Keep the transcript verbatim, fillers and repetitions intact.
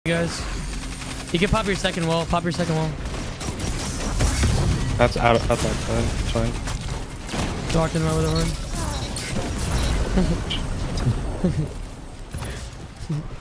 You guys, you can pop your second wall. Pop your second wall. That's out of outside side. It's fine. Talking about with a horn.